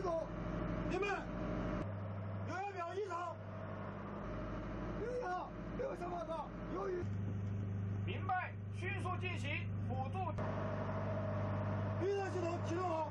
走。你们6秒1场，6秒6个小报告，由于明白，迅速进行辅助。 预热系统启动好。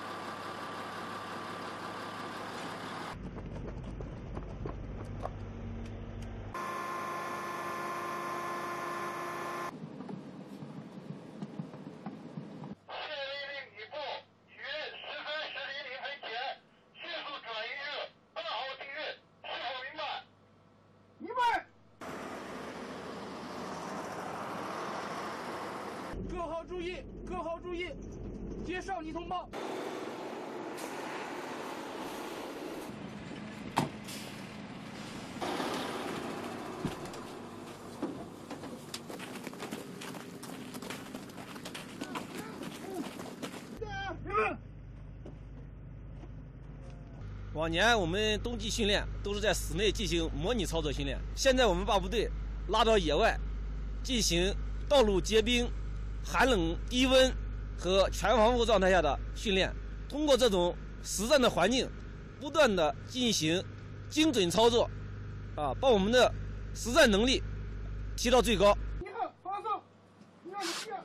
各号注意，各号注意，接上级通报。 往年我们冬季训练都是在室内进行模拟操作训练，现在我们把部队拉到野外，进行道路结冰、寒冷低温和全防护状态下的训练。通过这种实战的环境，不断的进行精准操作，把我们的实战能力提到最高。 1号发送，1号1号。